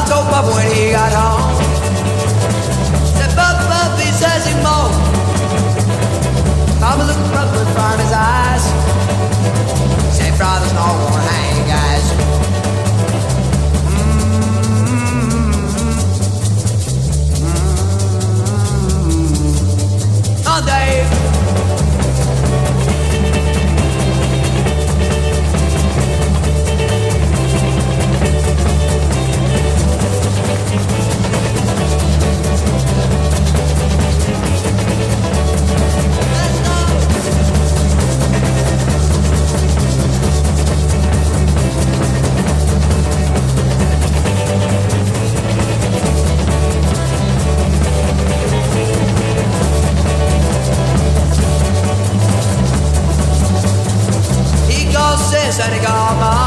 told Bubba when he got home. Said, Bubba, he says he moaned. Bubba looked up in front of his eyes. Said, brother's not gonna hang you guys. Oh, Dave. Said he got my